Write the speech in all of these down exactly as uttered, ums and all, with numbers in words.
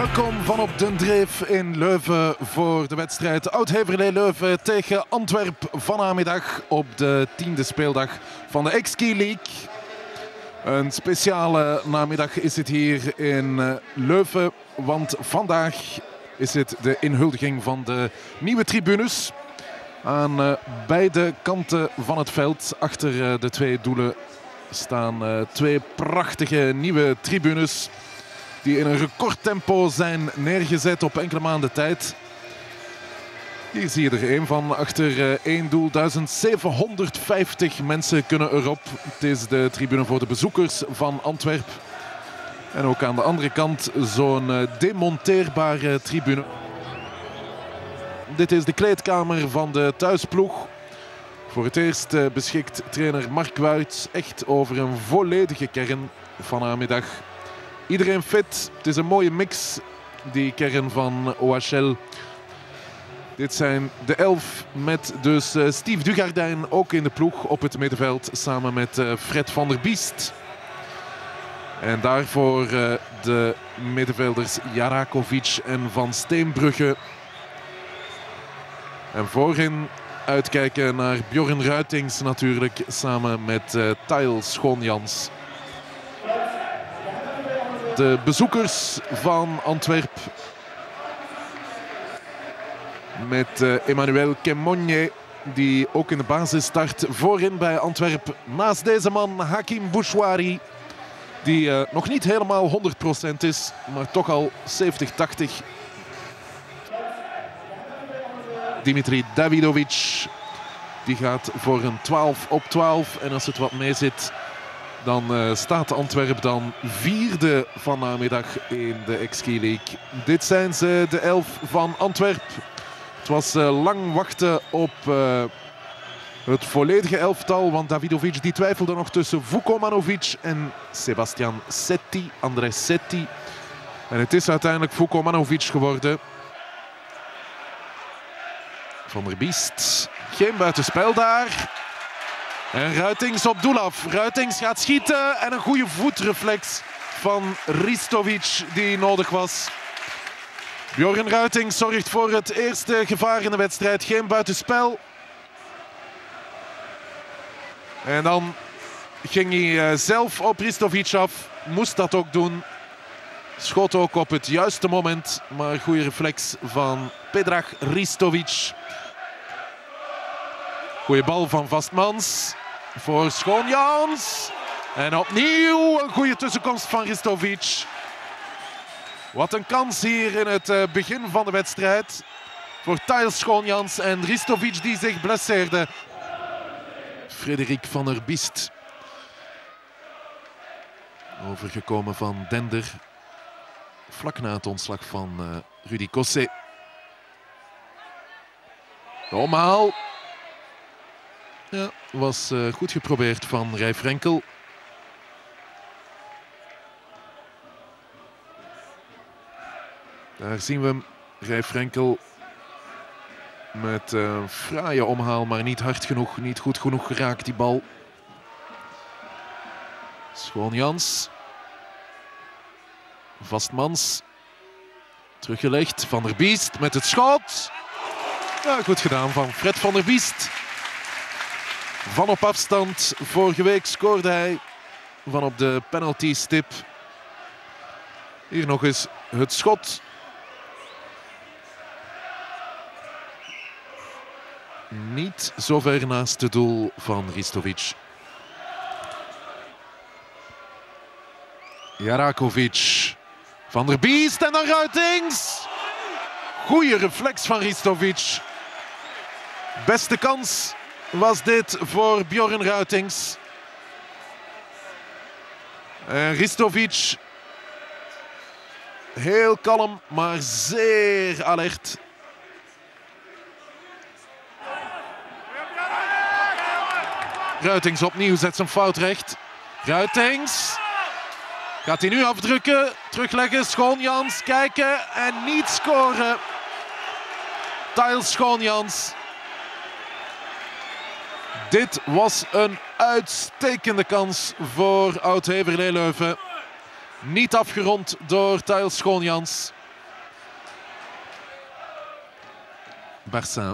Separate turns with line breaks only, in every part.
Welkom van op Den Dreef in Leuven voor de wedstrijd Oud-Heverlee Leuven tegen Antwerp vanmiddag op de tiende speeldag van de X-Ski League. Een speciale namiddag is het hier in Leuven, want vandaag is het de inhuldiging van de nieuwe tribunes. Aan beide kanten van het veld, achter de twee doelen, staan twee prachtige nieuwe tribunes die in een recordtempo zijn neergezet op enkele maanden tijd. Hier zie je er een van. Achter één doel, duizend zevenhonderdvijftig mensen kunnen erop. Het is de tribune voor de bezoekers van Antwerpen. En ook aan de andere kant zo'n demonteerbare tribune. Dit is de kleedkamer van de thuisploeg. Voor het eerst beschikt trainer Mark Wuits echt over een volledige kern vanmiddag. Iedereen fit. Het is een mooie mix, die kern van O H L. Dit zijn de elf met dus uh, Steve Dugardijn ook in de ploeg op het middenveld. Samen met uh, Fred van der Biest. En daarvoor uh, de middenvelders Jarakovic en Van Steenbrugge. En voorin uitkijken naar Bjorn Ruitings natuurlijk. Samen met uh, Tyle Schoonjans. De bezoekers van Antwerpen met uh, Emmanuel Kemonje, die ook in de basis start voorin bij Antwerpen. Naast deze man Hakim Bouchouari, die uh, nog niet helemaal honderd procent is, maar toch al zeventig tachtig. Dimitri Davidovic, die gaat voor een twaalf op twaalf. En als het wat mee zit, dan uh, staat Antwerpen dan vierde van namiddag in de X-Ski League. Dit zijn ze, de elf van Antwerpen. Het was uh, lang wachten op uh, het volledige elftal, want Davidovic die twijfelde nog tussen Vukomanovic en Sebastian Setti, André Setti. En het is uiteindelijk Vukomanovic geworden. Van der Biest, geen buitenspel daar. En Ruitings op doel af. Ruitings gaat schieten en een goede voetreflex van Ristovic die nodig was. Bjorn Ruitings zorgt voor het eerste gevaar in de wedstrijd. Geen buitenspel. En dan ging hij zelf op Ristovic af. Moest dat ook doen. Schoot ook op het juiste moment. Maar goede reflex van Predrag Ristovic. Goeie bal van Vastmans. Voor Schoonjans. En opnieuw een goede tussenkomst van Ristovic. Wat een kans hier in het begin van de wedstrijd. Voor Tyle Schoonjans en Ristovic die zich blesseerde. Frederik van der Biest. Overgekomen van Dender. Vlak na het ontslag van uh, Rudy Cossé. De omhaal. Ja, was uh, goed geprobeerd van Rijf Frenkel. Daar zien we hem, Rijf Frenkel. Met een uh, fraaie omhaal, maar niet hard genoeg, niet goed genoeg geraakt die bal. Schoonjans. Vastmans. Teruggelegd, Van der Biest met het schot. Ja, goed gedaan van Fred van der Biest. Van op afstand. Vorige week scoorde hij van op de penalty stip. Hier nog eens het schot. Niet zo ver naast het doel van Ristovic. Jarakovic. Van der Biest en dan Ruitings. Goeie reflex van Ristovic. Beste kans was dit voor Bjorn Ruitings. En Ristovic heel kalm, maar zeer alert. Ruitings opnieuw zet zijn fout recht. Ruitings. Gaat hij nu afdrukken, terugleggen, Schoonjans, kijken en niet scoren. Tyle Schoonjans. Dit was een uitstekende kans voor Oud-Heverlee Leuven. Niet afgerond door Tyle Schoonjans. Barsin.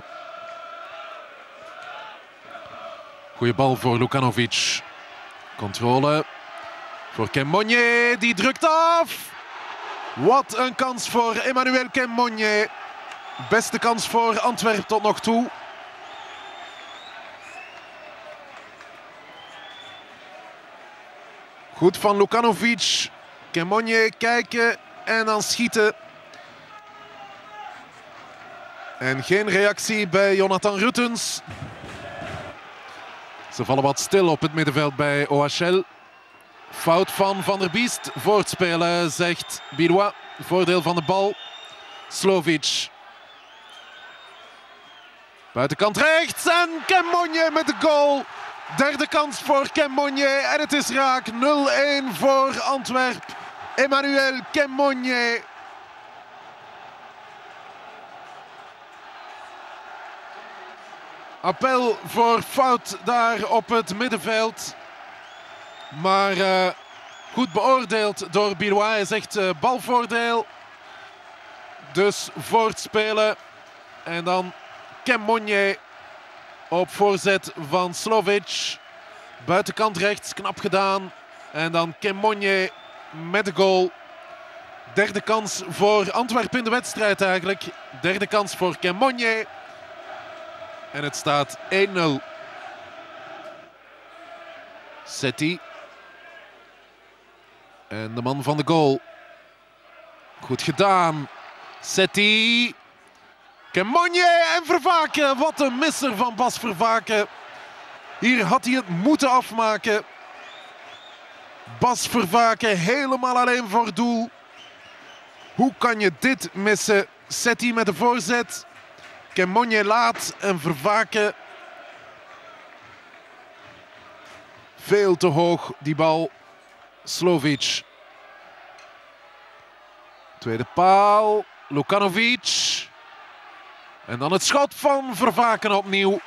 Goeie bal voor Lukanovic. Controle voor Quemonnier, die drukt af. Wat een kans voor Emmanuel Quemonnier. Beste kans voor Antwerpen tot nog toe. Goed van Lukanovic. Quemonnier kijken en dan schieten. En geen reactie bij Jonathan Ruttens. Ze vallen wat stil op het middenveld bij O H L. Fout van Van der Biest. Voortspelen, zegt Bilois. Voordeel van de bal. Slovic. Buitenkant rechts en Quemonnier met de goal. Derde kans voor Quemonnier en het is raak. nul-een voor Antwerpen. Emmanuel Quemonnier. Appel voor fout daar op het middenveld. Maar uh, goed beoordeeld door Bilois. Hij zegt uh, balvoordeel. Dus voortspelen. En dan Quemonnier op voorzet van Slovic. Buitenkant rechts, knap gedaan. En dan Quemonnier met de goal. Derde kans voor Antwerpen in de wedstrijd eigenlijk. Derde kans voor Quemonnier. En het staat één nul. Setti. En de man van de goal. Goed gedaan. Setti. Quemonnier en Vervaken. Wat een misser van Bas Vervaken. Hier had hij het moeten afmaken. Bas Vervaken helemaal alleen voor doel. Hoe kan je dit missen? Setti met de voorzet. Quemonnier laat en Vervaken. Veel te hoog die bal. Slovic. Tweede paal. Lukanovic. En dan het schot van Vervaken opnieuw.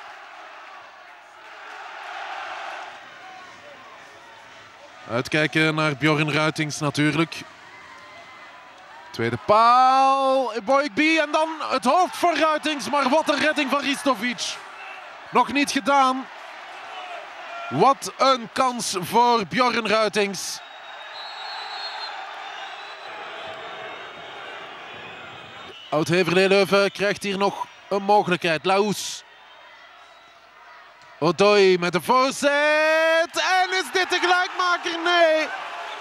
Uitkijken naar Bjorn Ruitings natuurlijk. Tweede paal. Eboigby en dan het hoofd voor Ruitings. Maar wat een redding van Ristovic. Nog niet gedaan. Wat een kans voor Bjorn Ruitings. Oud-Heverlee Leuven krijgt hier nog een mogelijkheid. Laus. Odoi met de voorzet. En is dit de gelijkmaker? Nee.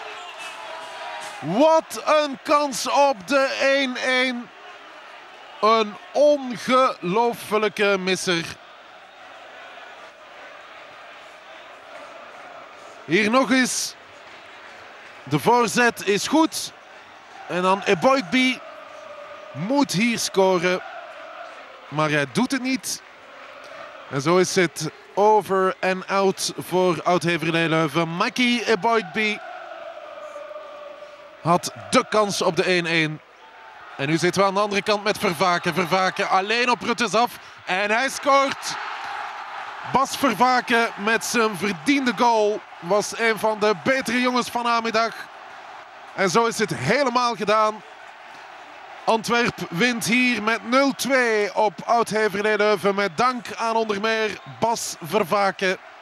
Wat een kans op de één-één. Een ongelofelijke misser. Hier nog eens. De voorzet is goed. En dan Eboigby moet hier scoren. Maar hij doet het niet. En zo is het over en out voor Oud-Heverlee Leuven. Maki Eboigby had de kans op de één-één. En nu zitten we aan de andere kant met Vervaken. Vervaken alleen op Ruttens af. En hij scoort. Bas Vervaken met zijn verdiende goal. Was een van de betere jongens van namiddag. En zo is het helemaal gedaan. Antwerpen wint hier met nul twee op Oud-Heverlee Leuven. Met dank aan onder meer Bas Vervaken.